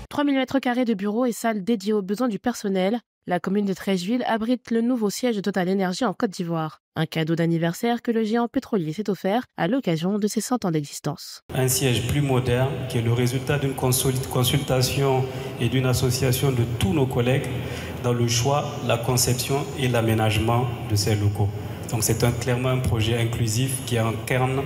3000 m² de bureaux et salles dédiées aux besoins du personnel. La commune de Treichville abrite le nouveau siège de Total Energy en Côte d'Ivoire. Un cadeau d'anniversaire que le géant pétrolier s'est offert à l'occasion de ses 100 ans d'existence. Un siège plus moderne qui est le résultat d'une consultation et d'une association de tous nos collègues dans le choix, la conception et l'aménagement de ces locaux. Donc c'est clairement un projet inclusif qui incarne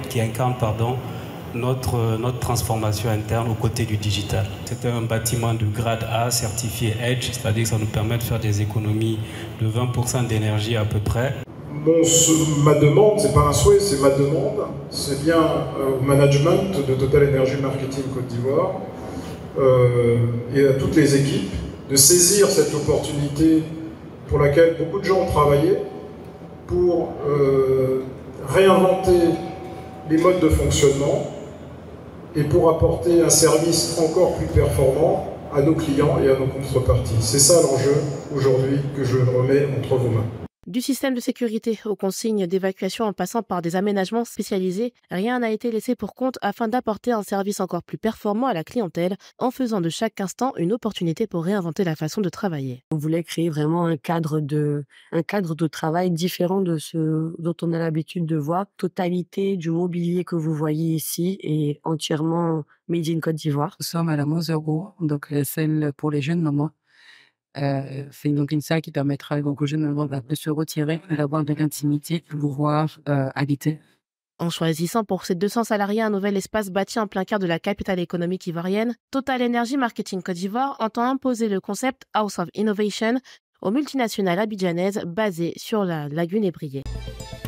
notre transformation interne aux côtés du digital. C'est un bâtiment de grade A certifié EDGE, c'est-à-dire que ça nous permet de faire des économies de 20% d'énergie à peu près. Ma demande, c'est pas un souhait, c'est ma demande, c'est bien au management de Total Energy Marketing Côte d'Ivoire et à toutes les équipes de saisir cette opportunité pour laquelle beaucoup de gens ont travaillé pour réinventer les modes de fonctionnement et pour apporter un service encore plus performant à nos clients et à nos contreparties. C'est ça l'enjeu aujourd'hui que je remets entre vos mains. Du système de sécurité aux consignes d'évacuation en passant par des aménagements spécialisés, rien n'a été laissé pour compte afin d'apporter un service encore plus performant à la clientèle en faisant de chaque instant une opportunité pour réinventer la façon de travailler. On voulait créer vraiment un cadre de travail différent de ce dont on a l'habitude de voir. Totalité du mobilier que vous voyez ici est entièrement made in Côte d'Ivoire. Nous sommes à la Mozero, donc celle pour les jeunes mamans. C'est donc une salle qui permettra donc aux jeunes mamans de se retirer, d'avoir de l'intimité, de pouvoir habiter. En choisissant pour ses 200 salariés un nouvel espace bâti en plein cœur de la capitale économique ivoirienne, Total Energy Marketing Côte d'Ivoire entend imposer le concept House of Innovation aux multinationales abidjanaises basées sur la lagune ébriée.